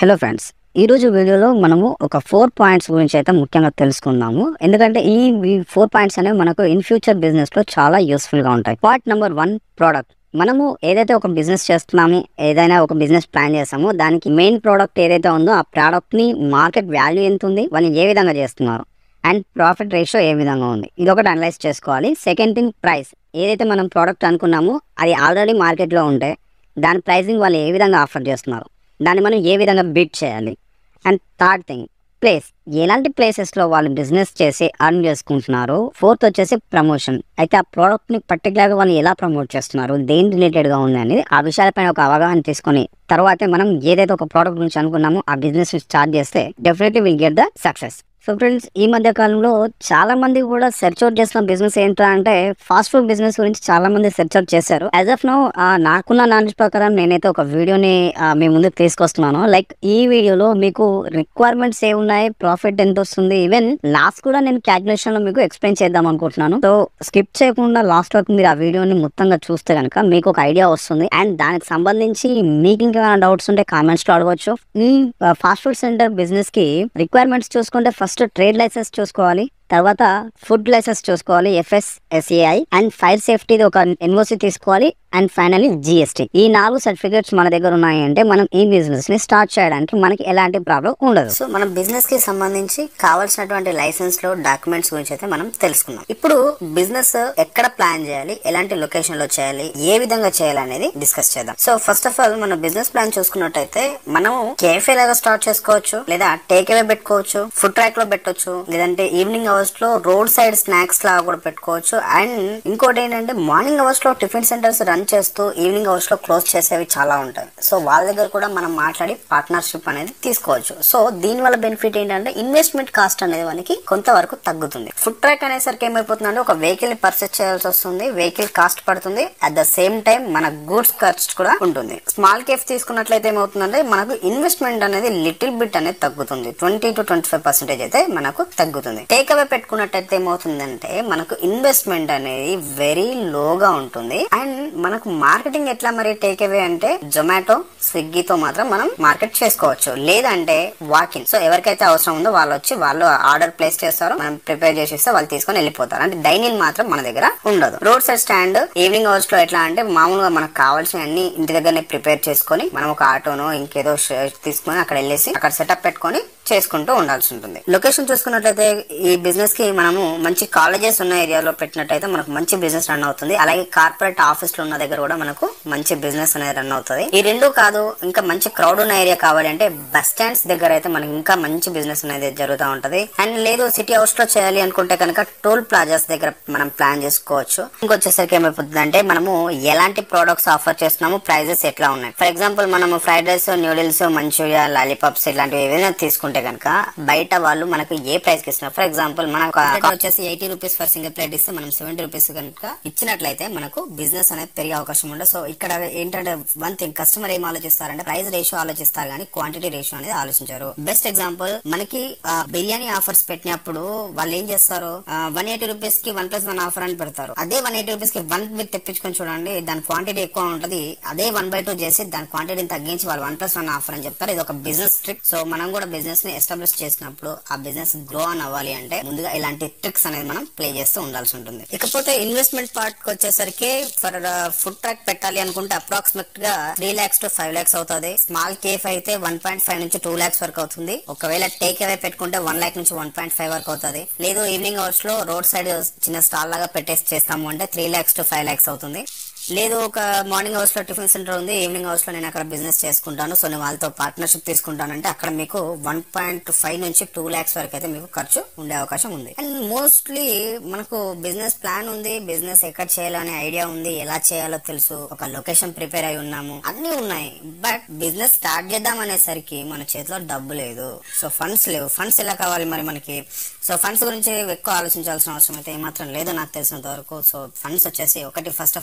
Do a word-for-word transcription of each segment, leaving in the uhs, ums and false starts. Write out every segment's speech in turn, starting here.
Hello friends, ఈరోజు వీడియోలో మనము ఒక ఫోర్ పాయింట్స్ గురించి అయితే ముఖ్యంగా తెలుసుకుందాము. ఎందుకంటే ఈ ఫోర్ పాయింట్స్ అనేవి మనకు ఇన్ ఫ్యూచర్ బిజినెస్లో చాలా యూస్ఫుల్గా ఉంటాయి. Part number one, product. మనము ఏదైతే ఒక బిజినెస్ చేస్తున్నామో, ఏదైనా ఒక బిజినెస్ ప్లాన్ చేస్తామో దానికి మెయిన్ ప్రోడక్ట్ ఏదైతే ఉందో ఆ ప్రోడక్ట్ని మార్కెట్ వాల్యూ ఎంత ఉంది, వాళ్ళు ఏ విధంగా చేస్తున్నారు, అండ్ ప్రాఫిట్ రేషియో ఏ విధంగా ఉంది, ఇది ఒకటి అనలైజ్ చేసుకోవాలి. Second thing, price. ఏదైతే మనం ప్రోడక్ట్ అనుకున్నామో అది ఆల్రెడీ మార్కెట్లో ఉంటే దాని ప్రైసింగ్ వాళ్ళు ఏ విధంగా ఆఫర్ చేస్తున్నారు, దాన్ని మనం ఏ విధంగా బీట్ చేయాలి. And third thing, place. ఎలాంటి ప్లేసెస్లో వాళ్ళు బిజినెస్ చేసి అర్న్ చేసుకుంటున్నారు. ఫోర్త్ వచ్చేసి ప్రమోషన్. అయితే ఆ ప్రోడక్ట్ని పర్టికులర్గా వాళ్ళు ఎలా ప్రమోట్ చేస్తున్నారు, దేని రిలేటెడ్గా ఉంది అనేది ఆ విషయాలపైన ఒక అవగాహన తీసుకొని తర్వాతే మనం ఏదైతే ఒక ప్రోడక్ట్ గురించి అనుకున్నామో ఆ బిజినెస్ స్టార్ట్ చేస్తే definitely will get the success. So friends, ఈ మధ్య కాలంలో చాలా మంది కూడా సెర్చ్ అవుట్ చేసిన బిజినెస్ ఏంటంటే అంటే ఫాస్ట్ ఫుడ్ బిజినెస్ గురించి చాలా మంది సెర్చ్ అవుట్ చేశారు. యాజ్ ఆఫ్ నౌ నాకున్న నాలెడ్జ్ ప్రకారం నేనైతే ఒక వీడియోని మీ ముందుకు తీసుకొస్తున్నాను. లైక్ ఈ వీడియోలో మీకు రిక్వైర్మెంట్స్ ఏ ఉన్నాయి, ప్రాఫిట్ ఎంత వస్తుంది, ఈవెన్ లాస్ట్ కూడా నేను క్యాల్కులేషన్ లో మీకు ఎక్స్ప్లెయిన్ చేద్దాం అనుకుంటున్నాను. సో స్కిప్ చేయకుండా లాస్ట్ వరకు మీరు ఆ వీడియోని మొత్తంగా చూస్తే కనుక మీకు ఒక ఐడియా వస్తుంది. అండ్ దానికి సంబంధించి మీకు ఇంకా డౌట్స్ ఉంటే కామెంట్స్ లో అడగవచ్చు. ఈ ఫాస్ట్ ఫుడ్ సెంటర్ బిజినెస్ కి రిక్వైర్మెంట్స్ చూసుకుంటే ఫస్ట్ ట్రేడ్ లైసెన్స్ చూసుకోవాలి, తర్వాత ఫుడ్ లైసెన్స్ చూసుకోవాలి, ఎఫ్ఎస్ఎస్ఏఐ, అండ్ ఫైర్ సేఫ్టీ ఒక ఎన్ఓసి తీసుకోవాలి, అండ్ ఫైనల్లీ జిఎస్టీ. ఈ నాలుగు సర్టిఫికేట్స్ మన దగ్గర ఉన్నాయి అంటే మనం ఈ బిజినెస్ ని స్టార్ట్ చేయడానికి మనకి ఎలాంటి ప్రాబ్లం ఉండదు. సో మనం బిజినెస్ కి సంబంధించి కావాల్సినటువంటి లైసెన్స్ లో డాక్యుమెంట్స్ గురించి అయితే మనం తెలుసుకున్నాం. ఇప్పుడు బిజినెస్ ఎక్కడ ప్లాన్ చేయాలి, ఎలాంటి లొకేషన్ లో చేయాలి, ఏ విధంగా చేయాలి అనేది డిస్కస్ చేద్దాం. సో ఫస్ట్ ఆఫ్ ఆల్ మన బిజినెస్ ప్లాన్ చూసుకున్నట్టయితే మనం కేఫే లాగా స్టార్ట్ చేసుకోవచ్చు, లేదా టేక్ అవే పెట్టుకోవచ్చు, ఫుడ్ ట్రాక్ లో పెట్టవచ్చు, లేదంటే ఈవినింగ్ అవర్స్ లో రోడ్ సైడ్ స్నాక్స్ లాగా కూడా పెట్టుకోవచ్చు. అండ్ ఇంకోటి ఏంటంటే మార్నింగ్ అవర్స్ లో టిఫిన్ సెంటర్స్ రన్ చేస్తూ ఈవినింగ్ అవర్స్ లో క్లోజ్ చేసేవి చాలా ఉంటాయి. సో వాళ్ళ దగ్గర కూడా మనం మాట్లాడి పార్ట్నర్షిప్ అనేది తీసుకోవచ్చు. సో దీని వల్ల బెనిఫిట్ ఏంటంటే ఇన్వెస్ట్మెంట్ కాస్ట్ అనేది మనకి కొంతవరకు తగ్గుతుంది. ఫుడ్ ట్రాక్ అనేసరికి ఏమైపోతుందంటే ఒక వెహికల్ ని పర్చేస్ చేయాల్సి వస్తుంది, వెహికల్ కాస్ట్ పడుతుంది, అట్ ద సేమ్ టైం మన గూడ్స్ ఖర్చు కూడా ఉంటుంది. స్మాల్ కేఫ్ తీసుకున్నట్లయితే ఏమవుతుందంటే మనకు ఇన్వెస్ట్మెంట్ అనేది లిటిల్ బిట్ అనేది తగ్గుతుంది, twenty to twenty five percentage అయితే మనకు తగ్గుతుంది. టేక్ అవే పెట్టుకున్నట్టయితే ఏమవుతుందంటే మనకు ఇన్వెస్ట్మెంట్ అనేది వెరీ లోగా ఉంటుంది. అండ్ మనకు మార్కెటింగ్ ఎట్లా మరి టేక్ అవే అంటే జొమాటో, స్విగ్గీతో మాత్రం మనం మార్కెట్ చేసుకోవచ్చు, లేదంటే వాకిన్. సో ఎవరికైతే అవసరం ఉందో వాళ్ళు వచ్చి వాళ్ళు ఆర్డర్ ప్లేస్ చేస్తారు, మనం ప్రిపేర్ చేసి ఇస్తే వాళ్ళు తీసుకొని వెళ్ళిపోతారు. అంటే డైనింగ్ మాత్రం మన దగ్గర ఉండదు. Road side stand evening hours లో ఎట్లా అంటే మామూలుగా మనకు కావాల్సిన అన్ని ఇంటి దగ్గరనే ప్రిపేర్ చేసుకొని మనం ఒక ఆటోనో ఇంకేదో తీసుకొని అక్కడ వెళ్ళేసి అక్కడ సెటప్ పెట్టుకొని చేసుకుంటూ ఉండాల్సి ఉంటుంది. లొకేషన్ చూసుకున్నట్లయితే ఈ బిజినెస్ కి మనము మంచి కాలేజెస్ ఉన్న ఏరియాలో పెట్టినట్టయితే మనకు మంచి బిజినెస్ రన్ అవుతుంది. అలాగే కార్పొరేట్ ఆఫీస్ లో ఉన్న దగ్గర కూడా మనకు మంచి బిజినెస్ అనేది రన్ అవుతుంది. ఈ రెండు కాదు, ఇంకా మంచి క్రౌడ్ ఉన్న ఏరియా కావాలి అంటే బస్ స్టాండ్స్ దగ్గర అయితే మనకి ఇంకా మంచి బిజినెస్ అనేది జరుగుతూ ఉంటది. అండ్ లేదు సిటీ హౌస్ లో చేయాలి అనుకుంటే కనుక టోల్ ప్లాజాస్ దగ్గర మనం ప్లాన్ చేసుకోవచ్చు. ఇంకొచ్చేసరికి ఏమైపోతుంది అంటే మనము ఎలాంటి ప్రొడక్ట్స్ ఆఫర్ చేస్తున్నాము, ప్రైజెస్ ఎట్లా ఉన్నాయి. ఫర్ ఎగ్జాంపుల్ మనము fried rice, noodles, manchuria, lollipops ఇలాంటివి ఏవైనా తీసుకుంటే కనుక బయట వాళ్ళు మనకు ఏ ప్రైస్ కి ఇస్తున్నారు. ఫర్ ఎగ్జాంపుల్ మనకు వచ్చేసి eighty rupees for single plate ఇస్తే మనం సెవెంటీ రూపీస్ కనుక ఇచ్చినట్లయితే మనకు బిజినెస్ అనేది పెరిగే అవకాశం ఉండదు. సో ఇక్కడ ఏంటంటే వన్ థింగ్, కస్టమర్ ఏం ఆలోచిస్తారంటే ప్రైస్ రేషియో ఆలోచిస్తారు కానీ క్వాంటిటీ రేషియో అనేది ఆలోచించారు. బెస్ట్ ఎగ్జాంపుల్ మనకి బిర్యానీ ఆఫర్స్ పెట్టినప్పుడు వాళ్ళు ఏం చేస్తారు, వన్ ఎయిటీ రూపీస్ కి వన్ ప్లస్ వన్ ఆఫర్ అని పెడతారు. అదే వన్ ఎయిటీ రూపీస్ కి వన్ విత్ తెప్పించుకొని చూడండి, దాని క్వాంటిటీ ఎక్కువ ఉంటది. అదే వన్ బై టూ చేసి దాని క్వాంటిటీని తగ్గించి వాళ్ళు వన్ ప్లస్ వన్ ఆఫర్ అని చెప్తారు. ఇది ఒక బిజినెస్ ట్రిక్. సో మనం కూడా బిజినెస్ ని ఎస్టాబ్లిష్ చేసినప్పుడు ఆ బిజినెస్ గ్రో అని అవ్వాలి అంటే ముందుగా ఇలాంటి ట్రిక్స్ అనేది మనం ప్లే చేస్తూ ఉండాల్సి ఉంటుంది. ఇకపోతే ఇన్వెస్ట్మెంట్ పార్ట్ కి వచ్చేసరికి ఫర్ ఫుడ్ ట్రాక్ పెట్టాలి అనుకుంటే అప్రాక్సిమేట్ గా three lakhs to five lakhs అవుతుంది. స్మాల్ కేఫ్ అయితే వన్ పాయింట్ ఫైవ్ నుంచి టూ లాక్స్ వరకు అవుతుంది. ఒకవేళ టేక్ అవే పెట్టుకుంటే వన్ లాక్ నుంచి వన్ పాయింట్ ఫైవ్ వరకు అవుతుంది. లేదు ఈవినింగ్ అవర్స్ లో రోడ్ సైడ్ చిన్న స్టాల్ లాగా పెట్టేసి చేస్తాము అంటే three lakhs to five lakhs అవుతుంది. లేదు ఒక మార్నింగ్ అవర్స్ లో టిఫిన్ సెంటర్ ఉంది, ఈవినింగ్ అవర్స్ లో నేను అక్కడ బిజినెస్ చేసుకుంటాను, సో నేను వాళ్ళతో పార్ట్నర్షిప్ తీసుకుంటానంటే అక్కడ మీకు వన్ పాయింట్ ఫైవ్ నుంచి టూ లాక్స్ వరకు అయితే మీకు ఖర్చు ఉండే అవకాశం ఉంది. అండ్ మోస్ట్లీ మనకు బిజినెస్ ప్లాన్ ఉంది, బిజినెస్ ఎక్కడ చేయాలనే ఐడియా ఉంది, ఎలా చేయాలో తెలుసు, ఒక లొకేషన్ ప్రిపేర్ అయి ఉన్నాము, అన్ని ఉన్నాయి. బట్ బిజినెస్ స్టార్ట్ చేద్దాం అనేసరికి మన చేతిలో డబ్బు లేదు, సో ఫండ్స్ లేవు. ఫండ్స్ ఎలా కావాలి మరి మనకి? సో ఫండ్స్ గురించి ఎక్కువ ఆలోచించాల్సిన అవసరం అయితే ఏమాత్రం లేదు నాకు తెలిసినంత వరకు. సో ఫండ్స్ వచ్చేసి ఒకటి, ఫస్ట్ ఆఫ్ ఆల్ మీ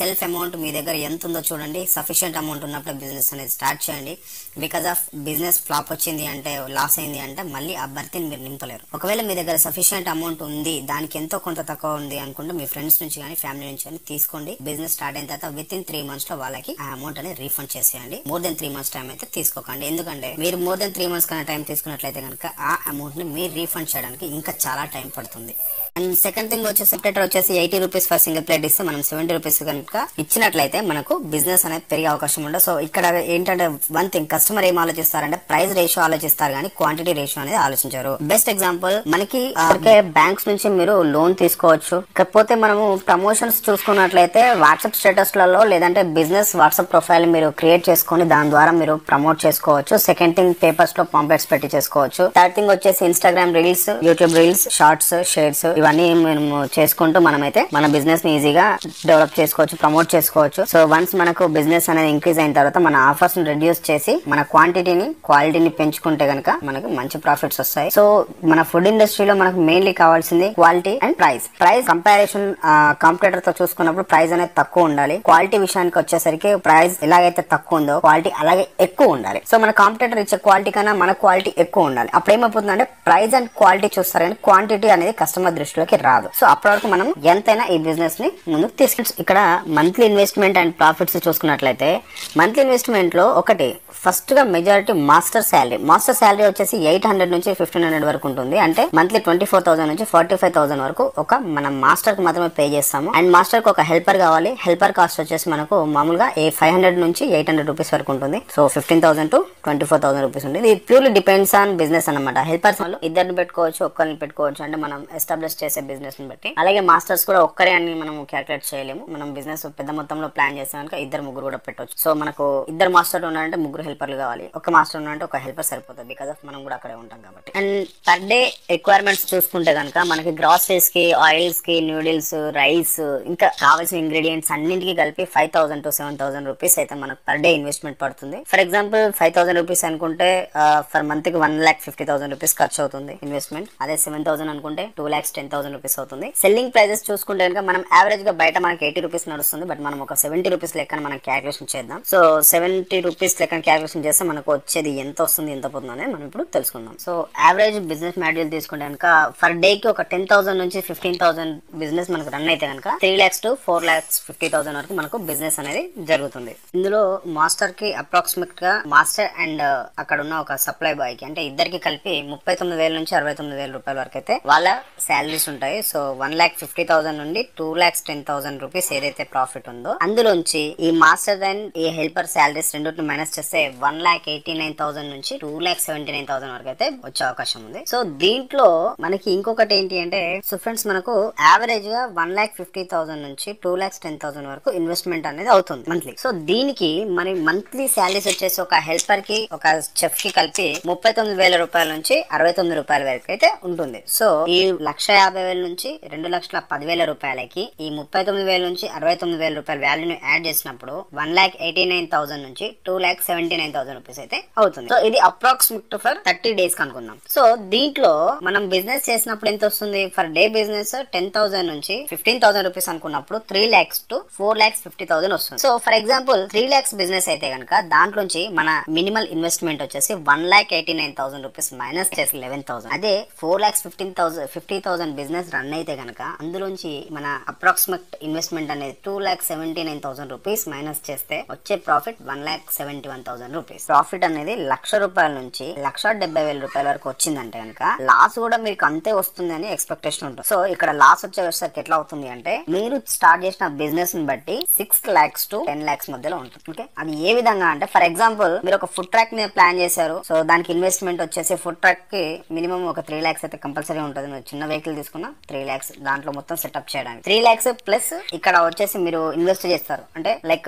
సెల్ఫ్ అమౌంట్ మీ దగ్గర ఎంత ఉందో చూడండి. సఫిషియెంట్ అమౌంట్ ఉన్నప్పుడు బిజినెస్ అనేది స్టార్ట్ చేయండి. బికాస్ ఆఫ్ బిజినెస్ ఫ్లాప్ వచ్చింది అంటే, లాస్ అయింది అంటే మళ్ళీ ఆ భర్తీని మీరు నింపలేరు. ఒకవేళ మీ దగ్గర సఫిషియెంట్ అమౌంట్ ఉంది, దానికి ఎంతో కొంత తక్కువ ఉంది అనుకుంటే మీ ఫ్రెండ్స్ నుంచి కానీ ఫ్యామిలీ నుంచి కానీ తీసుకోండి. బిజినెస్ స్టార్ట్ అయిన తర్వాత విత్ ఇన్ త్రీ మంత్స్ లో వాళ్ళకి ఆ అమౌంట్ అనేది రీఫండ్ చేసేయండి. More than three months time అయితే తీసుకోకండి. ఎందుకంటే మీరు మోర్ దెన్ త్రీ మంత్స్ కన్నా టైం తీసుకున్నట్లయితే కనుక ఆ అమౌంట్ ని మీరు రీఫండ్ చేయడానికి ఇంకా చాలా టైం పడుతుంది. అండ్ సెకండ్ థింగ్ వచ్చేసి సెపరేటర్ వచ్చేసి eighty rupees for single plate ఇస్తే మనం సెవెంటీ రూపీస్ కనుక ఇచ్చినట్లయితే మనకు బిజినెస్ అనేది పెరిగే అవకాశం ఉండదు. సో ఇక్కడ ఏంటంటే వన్ థింగ్, కస్టమర్ ఏం ఆలోచిస్తారంటే ప్రైస్ రేషియో ఆలోచిస్తారు కానీ క్వాంటిటీ రేషియో అనేది ఆలోచించారు. బెస్ట్ ఎగ్జాంపుల్ మనకి బ్యాంక్స్ నుంచి మీరు లోన్ తీసుకోవచ్చు. కాకపోతే మనము ప్రమోషన్స్ చూసుకున్నట్లయితే వాట్సాప్ స్టేటస్ లలో లేదంటే బిజినెస్ వాట్సాప్ ప్రొఫైల్ మీరు క్రియేట్ చేసుకుని దాని ద్వారా మీరు ప్రమోట్ చేసుకోవచ్చు. సెకండ్ థింగ్ పేపర్స్ లో పాంప్లెట్స్ పెట్టి చేసుకోవచ్చు. థర్డ్ థింగ్ వచ్చేసి Instagram reels, YouTube reels, shorts, shares ఇవన్నీ మేము చేసుకుంటూ మనమైతే మన బిజినెస్ ని ఈజీగా డెవలప్ చేసుకోవచ్చు, ప్రమోట్ చేసుకోవచ్చు. సో వన్స్ మనకు బిజినెస్ అనేది ఇంక్రీజ్ అయిన తర్వాత మన ఆఫర్స్ ని రెడ్యూస్ చేసి మన క్వాంటిటీని క్వాలిటీని పెంచుకుంటే గనక మనకు మంచి ప్రాఫిట్స్ వస్తాయి. సో మన ఫుడ్ ఇండస్ట్రీలో మనకు మెయిన్లీ కావాల్సింది quality and price. Price comparison competitor తో చూసుకున్నప్పుడు ప్రైస్ అనేది తక్కువ ఉండాలి. క్వాలిటీ విషయానికి వచ్చేసరికి ప్రైస్ ఎలాగైతే తక్కువ ఉందో క్వాలిటీ అలాగే ఎక్కువ ఉండాలి. సో మన కాంపిటేటర్ ఇచ్చే క్వాలిటీ కన్నా మన క్వాలిటీ ఎక్కువ ఉండాలి. అప్పుడు ఏమైపోతుందంటే ప్రైస్ అండ్ క్వాలిటీ చూస్తారు కానీ క్వాంటిటీ అనేది కస్టమర్ దృష్టిలోకి రాదు. సో అప్పటి వరకు మనం ఎంతైనా ఈ బిజినెస్ ని ముందుకు తీసుకెళ్ళి ఇక్కడ మంత్లీ ఇన్వెస్ట్మెంట్ అండ్ ప్రాఫిట్స్ చూసుకున్నట్లయితే మంత్లీ ఇన్వెస్ట్మెంట్ లో ఒకటి ఫస్ట్ గా majority master salary. Master salary వచ్చేసి ఎయిట్ హండ్రెడ్ నుంచి ఫిఫ్టీన్ హండ్రెడ్ వరకు ఉంటుంది. అంటే మంత్లీ ట్వంటీ ఫోర్ థౌసండ్ నుంచి ఫార్టీ ఫైవ్ థౌసండ్ వరకు ఒక మనం మాస్టర్ కి మాత్రమే పే చేస్తాము. అండ్ మాస్టర్ కి ఒక హెల్పర్ కావాలి. హెల్పర్ కాస్ట్ వచ్చేసి మనకు మామూలుగా ఏ ఫైవ్ హండ్రెడ్ నుంచి ఎయిట్ హండ్రెడ్ రూపీస్ వరకు ఉంటుంది. So fifteen thousand to twenty four thousand rupees ఉంటుంది. ఇది ప్యూర్లీ డిపెండ్స్ ఆన్ బిజినెస్ అనమాట. హెల్పర్స్ వాళ్ళు ఇద్దరిని పెట్టుకోవచ్చు, ఒక్కరిని పెట్టుకోవచ్చు. అంటే మనం ఎస్టాబ్లిష్ చేసే బిజినెస్ ని బట్టి. అలాగే మాస్టర్స్ కూడా ఒక్కరే అని మనం క్యాలిక్యులేట్ చేయలేము. మనం బిజినెస్ పెద్ద మొత్తంలో ప్లాన్ చేసాం కనుక ఇద్దరు ముగ్గురు కూడా పెట్టవచ్చు. సో మనకు ఇద్దరు మాస్టర్ ఉన్నారంటే ముగ్గురు హెల్పర్లు కావాలి. ఒక మాస్టర్ ఉన్నారంటే ఒక హెల్పర్ సరిపోతుంది. బికాస్ ఆఫ్ మనం కూడా అక్కడే ఉంటాం కాబట్టి. అండ్ పర్ డే రిక్వైర్మెంట్స్ చూసుకుంటే కనుక మనకి గ్రాసరీస్ కి, ఆయిల్స్ కి, నూడిల్స్, రైస్ ఇంకా కావాల్సిన ఇంగ్రీడియంట్స్ అన్నింటికి కలిపి five thousand to seven thousand rupees అయితే మనకు పర్ డే ఇన్వెస్ట్మెంట్ పడుతుంది. For example five thousand rupees అనుకుంటే ఫర్ మంత్ కి one lakh fifty thousand rupees ఖర్చు అవుతుంది ఇన్వెస్ట్మెంట్. అదే సెవెన్ థౌసండ్ అనుకుంటే two lakhs ten thousand rupees అవుతుంది. సెల్లింగ్ ప్రైజెస్ చూసుకుంటే కనుక మనం యావరేజ్ గా బయట మనకి ఎయిటీ రూపీస్ నడుస్తుంది. బట్ మనం ఒక సెవెంటీ రూపీస్ లెక్కన మనం క్యాలిక్యులేషన్ చేద్దాం. సో సెవెంటీ రూపీస్ లెక్కన క్యాలిక్యులేషన్ చేస్తే మనకు వచ్చేది ఎంత వస్తుంది, ఎంత పోతుంది అనేది మనం ఇప్పుడు తెలుసుకుందాం. సో యావరేజ్ బిజినెస్ మాడ్యూల్ తీసుకుంటే కనుక ఫర్ డే కి ఒక టెన్ థౌసండ్ నుంచి ఫిఫ్టీన్ థౌసండ్ బిజినెస్ మనకు రన్ అయితే కనుక three lakhs to four lakhs fifty thousand వరకు మనకు బిజినెస్ అనేది జరుగుతుంది. ఇందులో మాస్టర్ కి అప్రాక్సిమేట్ గా మాస్టర్ అండ్ అక్కడ ఉన్న ఒక సప్లై బాయ్ కి అంటే ఇద్దరికి కలిపి ముప్పై తొమ్మిది వేల నుంచి అరవై తొమ్మిది వేల రూపాయల వరకు అయితే వాళ్ళ శాలరీస్ ఉంటాయి. So one lakh fifty thousand నుండి two lakhs ten thousand rupees ఏదైతే ప్రాఫిట్ ఉందో అందులోంచి ఈ మాస్టర్ అండ్ ఈ హెల్పర్ శాలరీస్ రెండింటిని మైనస్ చేస్తే one lakh eighty nine thousand నుంచి two lakh seventy nine thousand వరకు అయితే వచ్చే అవకాశం ఉంది. సో దీంట్లో మనకి ఇంకొకటి ఏంటి అంటే సో ఫ్రెండ్స్ మనకు యావరేజ్ గా వన్ లాక్ ఫిఫ్టీ థౌసండ్ నుంచి టూ లాక్స్ టెన్ థౌసండ్ వరకు ఇన్వెస్ట్మెంట్ అనేది అవుతుంది మంత్లీ. సో దీనికి మరి మంత్లీ శాలరీస్ వచ్చేసి ఒక హెల్పర్ కి ఒక చెఫ్ కి కలిపి ముప్పై తొమ్మిది వేల రూపాయల నుంచి అరవై తొమ్మిది రూపాయల వరకు అయితే ఉంటుంది. సో ఈ లక్ష యాభై వేల నుంచి రెండు లక్షల పదివేల రూపాయలకి ఈ ముప్పై తొమ్మిది వేల నుంచి అరవై తొమ్మిది వేల రూపాయల వాల్యూని యాడ్ చేసినప్పుడు one lakh eighty nine thousand నుంచి two lakh seventy nine thousand rupees అయితే అవుతుంది. సో ఇది అప్రాక్సిమేట్ ఫర్ థర్టీ డేస్ కనుకుందాం. సో దీంట్లో మనం బిజినెస్ చేసినప్పుడు ఎంత వస్తుంది? For day business ten thousand నుంచి ఫిఫ్టీన్ థౌసండ్ రూపీస్ అనుకున్నప్పుడు three lakhs to four lakhs fifty thousand వస్తుంది. So for example three lakhs business అయితే కనుక దాంట్లోంచి మన మినిమల్ ఇన్వెస్ట్మెంట్ వచ్చేసి one lakh eighty nine thousand rupees minus చేసి లెవెన్ థౌసండ్. అదే four lakhs fifteen thousand fifty thousand business run అయితే కనుక అందులోంచి మన అప్రాక్సిమేట్ ఇన్వెస్ట్మెంట్ అనేది two lakh seventy nine thousand rupees minus చేస్తే వచ్చే profit one lakh seventy one thousand rupees. Profit అనేది లక్ష రూపాయల నుంచి లక్ష డెబ్బై వేల రూపాయల వరకు వచ్చిందంటే కనుక లాస్ కూడా మీకు అంతే వస్తుంది అని ఎక్స్పెక్టేషన్ ఉంటుంది. సో ఇక్కడ లాస్ వచ్చేసరికి ఎట్లా అవుతుంది అంటే మీరు స్టార్ట్ చేసిన బిజినెస్ ని బట్టి six lakhs to ten lakhs మధ్యలో ఉంటుంది. ఓకే, అది ఏ విధంగా అంటే ఫర్ ఎగ్జాంపుల్ మీరు ఒక ఫుడ్ ట్రాక్ మీద ప్లాన్ చేశారు. సో దానికి ఇన్వెస్ట్మెంట్ వచ్చేసి ఫుడ్ ట్రాక్ కి మినిమం ఒక త్రీ లాక్స్ అయితే కంపల్సరీ ఉంటుంది. మీరు చిన్న వెహికల్ తీసుకున్నా త్రీ లాక్స్ దాంట్లో మొత్తం సెటప్ చేయడానికి త్రీ లాక్స్ ప్లస్ ఇక్కడ వచ్చేసి మీరు ఇన్వెస్ట్ చేస్తారు అంటే లైక్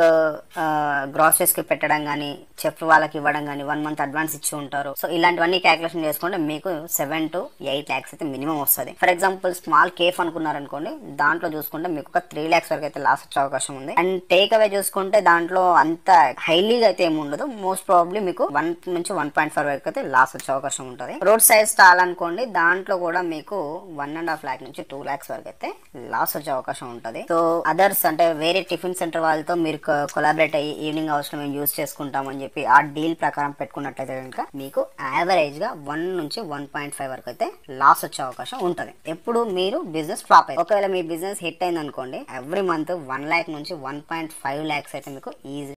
గ్రాసరీస్ కి పెట్టడం గానీ చెఫ్ వాళ్ళకి ఇవ్వడం గానీ వన్ మంత్ అడ్వాన్స్ ఇచ్చి ఉంటారు. సో ఇలాంటివన్నీ క్యాల్కులేషన్ చేసుకుంటే మీకు సెవెన్ టు ఎయిట్ లాక్స్ అయితే మినిమం వస్తుంది. ఫర్ ఎగ్జాంపుల్ స్మాల్ కేఫ్ అనుకున్నారు అనుకోండి దాంట్లో చూసుకుంటే మీకు ఒక త్రీ లాక్స్ వరకు అయితే లాస్ వచ్చే అవకాశం ఉంది. అండ్ టేక్ అవే చూసుకుంటే దాంట్లో అంత హైలీగా అయితే ఏమి ఉండదు. మోస్ట్ ప్రాబ్లీ మీకు వన్ నుంచి వన్ పాయింట్ ఫైవ్ వరకు అయితే లాస్ వచ్చే అవకాశం ఉంటుంది. రోడ్ సైడ్ స్టాల్ అనుకోండి దాంట్లో కూడా మీకు వన్ అండ్ హాఫ్ లాక్ నుంచి టూ లాక్స్ వరకు అయితే లాస్ వచ్చే అవకాశం ఉంటుంది. సో అదర్స్ అంటే అంటే వేరే టిఫిన్ సెంటర్ వాళ్ళతో మీరు కొలాబరేట్ అయ్యి ఈవినింగ్ అవర్స్ లో మేము యూజ్ చేసుకుంటాం అని చెప్పి ఆ డీల్ ప్రకారం పెట్టుకున్నట్లయితే కనుక మీకు యావరేజ్ గా వన్ నుంచి వన్ పాయింట్ ఫైవ్ వరకు అయితే లాస్ వచ్చే అవకాశం ఉంటుంది. ఎప్పుడు మీరు బిజినెస్ ఫ్లాప్ అయ్యి, ఒకవేళ మీ బిజినెస్ హిట్ అయింది అనుకోండి, ఎవ్రీ మంత్ వన్ ల్యాక్ నుంచి వన్ పాయింట్ ఫైవ్ ల్యాక్స్ అయితే మీకు ఈజీ